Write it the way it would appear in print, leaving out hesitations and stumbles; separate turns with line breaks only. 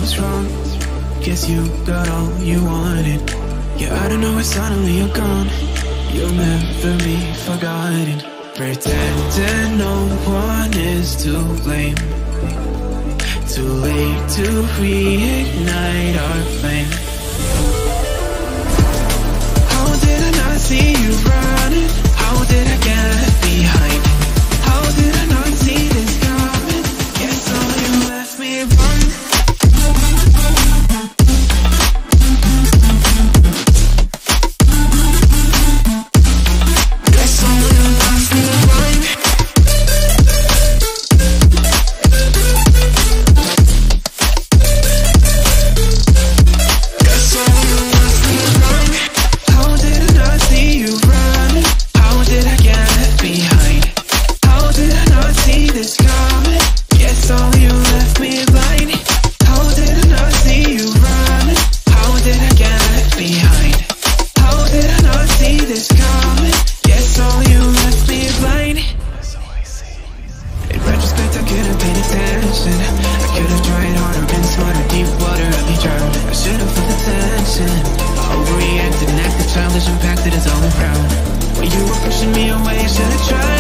was wrong. Guess you got all you wanted. Yeah, I don't know why suddenly you're gone. You'll never be forgotten. Pretending no one is to blame. Too late to reignite our flame. How did I not see you running? How did I get behind? How did I not see this coming? Guess all you left me run. Overreacted and acted childish, impacted is all around. When you were pushing me away, I should've tried.